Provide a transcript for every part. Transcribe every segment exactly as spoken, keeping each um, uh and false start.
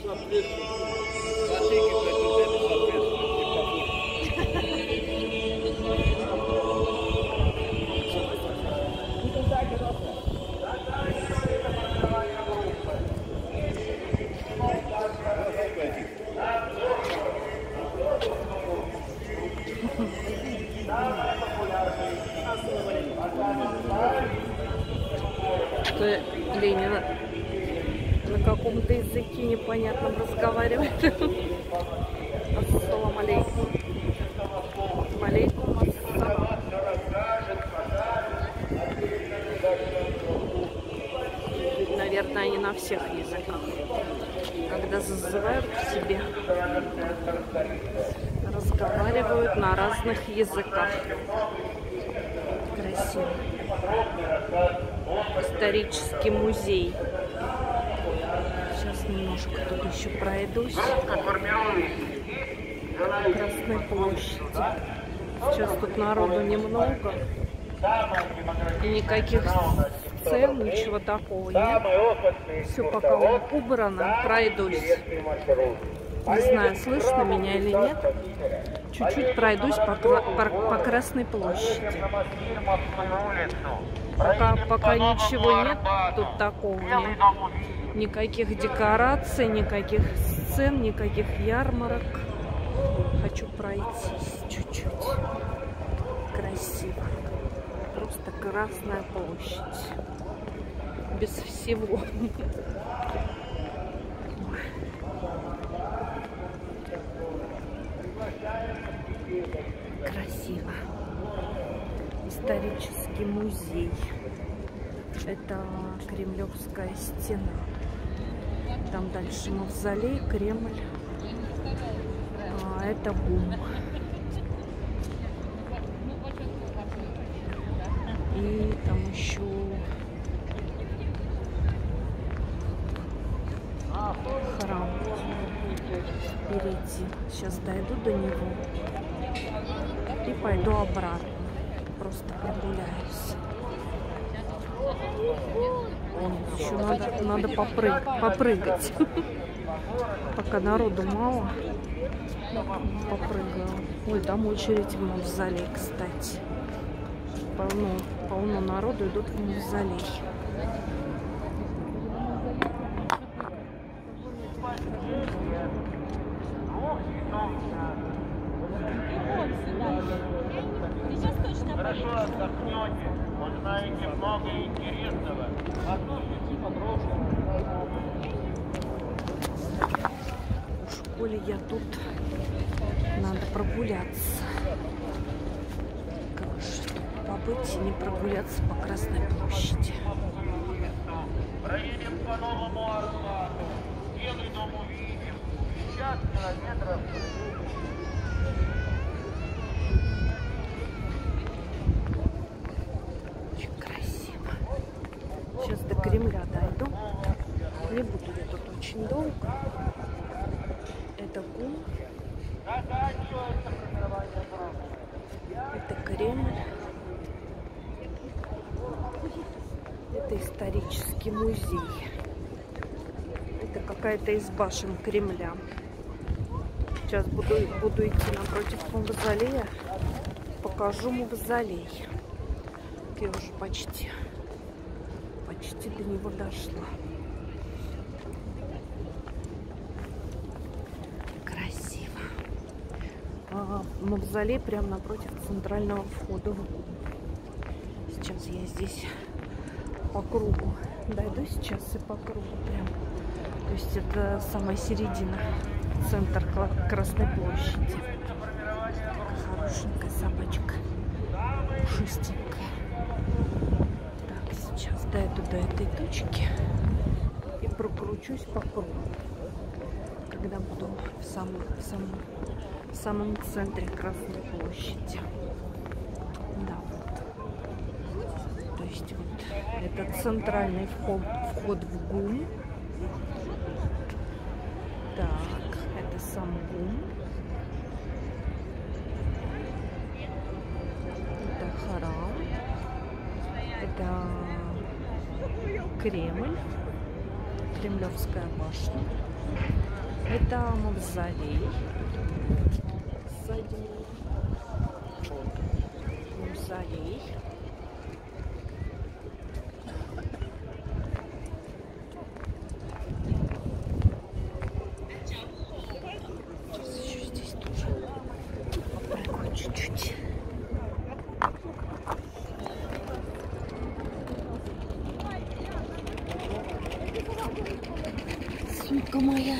Ленин на каком-то языке непонятном разговаривает. Ассалам алейкум. Алейкум ассалам. Наверное, они на всех языках. Когда зазывают к себе, разговаривают на разных языках. Красиво. Исторический музей. Сейчас немножко тут еще пройдусь. Красной площади. Сейчас тут народу немного. И никаких сцен, ничего такого нет. Все пока убрано. Пройдусь. Не знаю, слышно меня или нет. Чуть-чуть пройдусь по, по, по Красной площади. Пока, пока ничего нет тут такого. Нет. Никаких декораций, никаких сцен, никаких ярмарок. Хочу пройтись чуть-чуть. Красиво. Просто Красная площадь. Без всего. Красиво. Исторический музей. Это Кремлевская стена. Там дальше мавзолей, Кремль. А это ГУМ. И там еще храм впереди. Сейчас дойду до него и пойду обратно. Просто прогуляюсь. Еще надо, надо попрыг, попрыгать. Пока народу мало. Попрыгаю. Ой, там очередь в мавзолей, кстати. Полно, полно народу идут в мавзолей. Хорошо отдохнете, узнаете много интересного. В школе я тут. Надо прогуляться. Как же побыть и не прогуляться по Красной площади. Проедем по новому Арбату. Белый дом увидим. пятьдесят километров. Сейчас до Кремля дойду. Не буду я тут очень долго. Это ГУМ. Это Кремль. Это исторический музей. Это какая-то из башен Кремля. Сейчас буду, буду идти напротив мавзолея. Покажу мавзолей. Я уже почти... Почти до него дошла. Красиво. А, мавзолей прямо напротив центрального входа в ГУМ. Сейчас я здесь по кругу дойду сейчас и по кругу прям. То есть это самая середина, центр Красной площади. Такая хорошенькая собачка, пушистенькая. Сейчас дойду до этой точки и прокручусь по кругу, когда буду в самом, в самом, в самом центре Красной площади. Да, вот. То есть вот это центральный вход, вход в ГУМ. Так, это сам ГУМ. Это храм. Это Кремль. Кремлевская башня. Это мавзолей. Сзади мавзолей. Сейчас еще здесь тоже попрыгаю чуть-чуть. Сумка моя.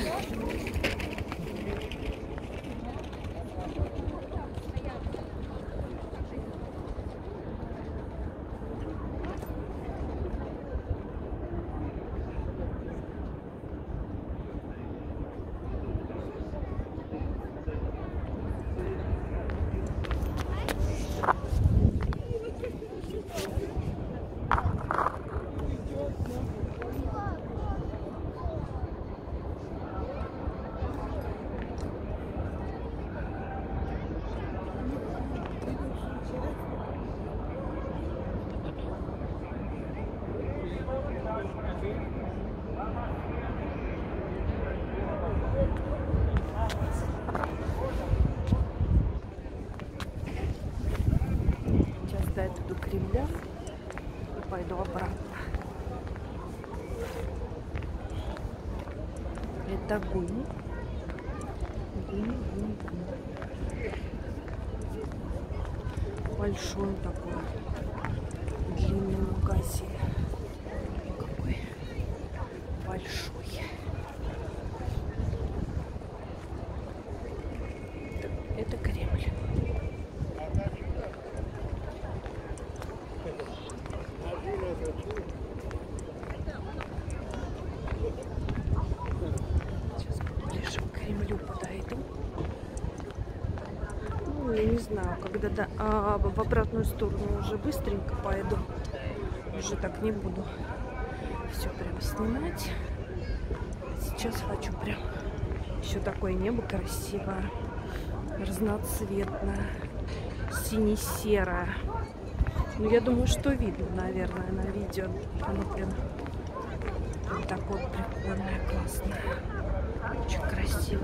Дойду до Кремля и пойду обратно. Это ГУМ. ГУМ, ГУМ, ГУМ. Большой такой длинный магазин. Какой большой. Это, это Кремль. Сейчас ближе к Кремлю подойду. Ну, я не знаю, когда да, а, в обратную сторону уже быстренько пойду. Уже так не буду все прям снимать. Сейчас хочу прям еще такое небо красивое, разноцветное, сине-серое. Ну, я думаю, что видно, наверное, на видео. Оно прям вот такое прикольное, классное. Очень красиво.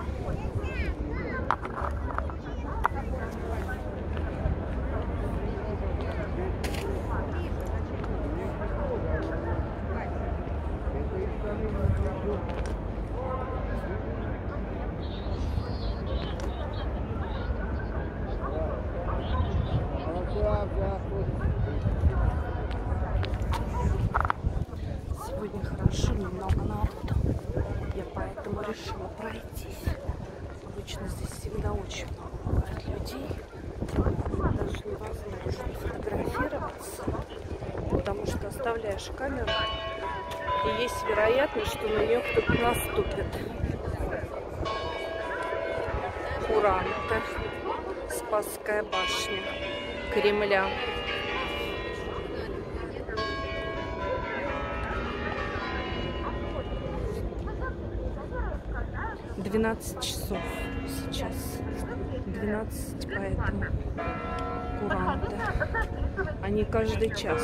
Сегодня хорошо, немного народу. Я поэтому решила пройтись. Обычно здесь всегда очень много бывает людей. Даже невозможно фотографироваться, потому что оставляешь камеру, и есть вероятность, что на нее кто-то наступит. Куранты. Спасская башня Кремля. двенадцать часов сейчас. двенадцать, поэтому куранты. Они каждый час.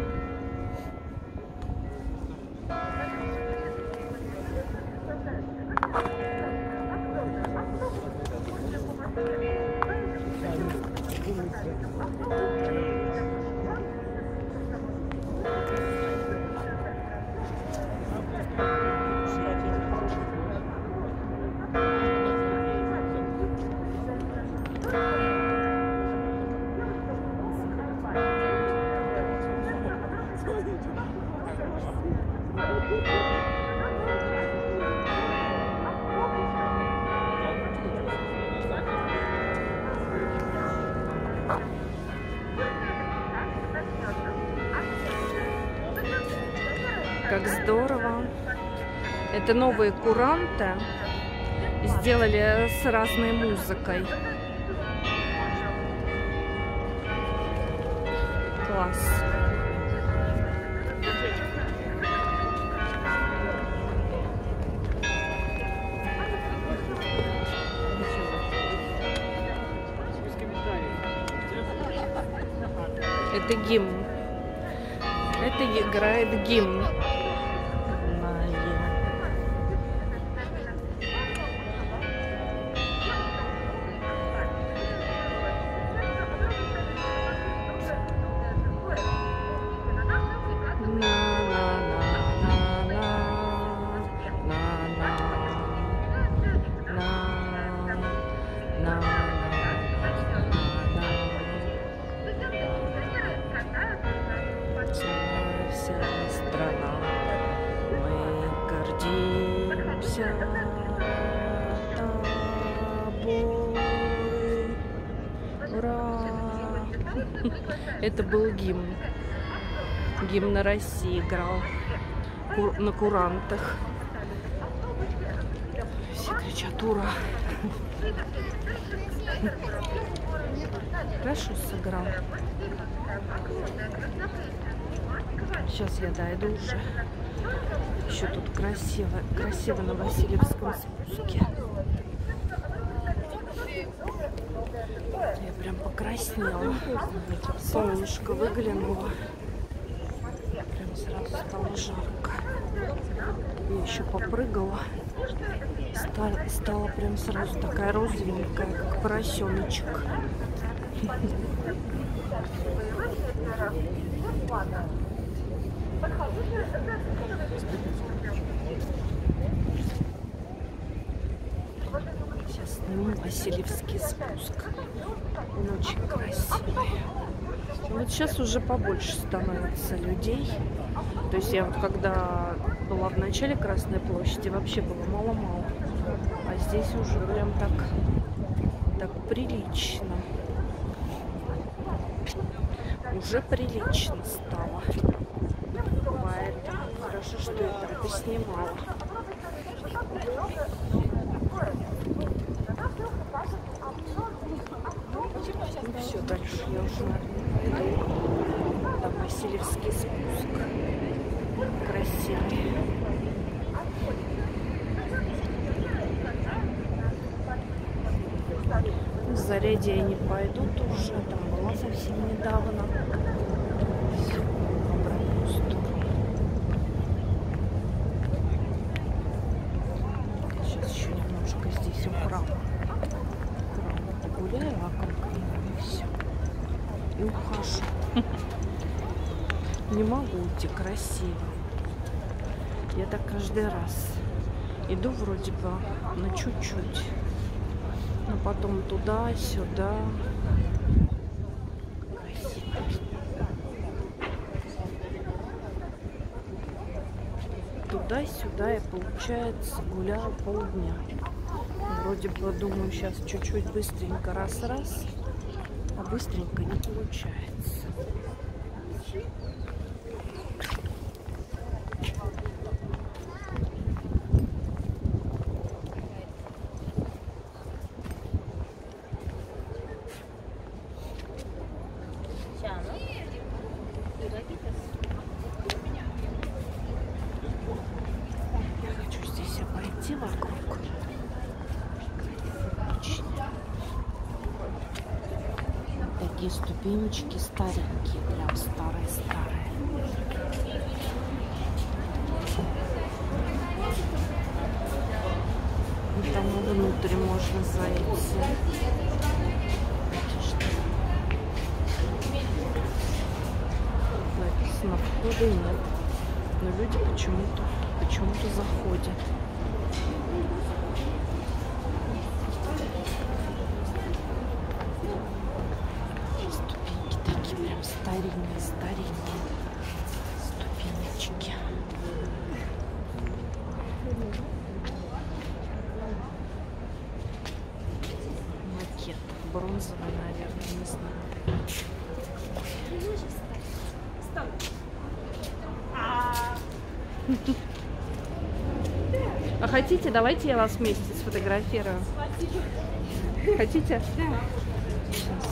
Как здорово. Это новые куранты. Сделали с разной музыкой. Класс. Это гимн. Это играет гимн. за тобой. Ура! Это был гимн. Гимн России играл на курантах. Все кричат ура! Хорошо сыграл. Сейчас я дойду уже. Еще тут красиво, красиво на Васильевском спуске. Я прям покраснела. Солнышко выглянуло. Прям сразу стало жарко. Я еще попрыгала. Стала, стала прям сразу такая розовенькая, как поросеночек. Сейчас сниму Васильевский спуск. Он очень красивый. Вот сейчас уже побольше становится людей. То есть я вот когда была в начале Красной площади, вообще было мало-мало. А здесь уже прям так, так прилично. Уже прилично стало. Поэтому хорошо, что я там поснимала. Ну все, дальше я уже, наверное, пойду. Там Васильевский спуск. Красивый. В Зарядье я не пойду тоже. Там была совсем недавно. Все, в обратную сторону. Сейчас еще немножко здесь у храма. Храм погуляю вокруг него и все. И ухожу. Не могу уйти красиво. Я так каждый раз иду вроде бы на чуть-чуть. Но потом туда-сюда. Красиво. Туда-сюда и получается гуляла полдня. Вроде бы думаю, сейчас чуть-чуть быстренько раз-раз, а быстренько не получается. Вокруг. Такие ступенечки старенькие, прям старые-старые. И там внутрь можно зайти. Написано, входа нет. Но люди почему-то почему-то заходят. Ступеньки такие прям старинные, старинные ступенечки. Макет бронзовый, наверное, не знаю. А хотите, давайте я вас вместе сфотографирую. Хотите? Да. Сейчас.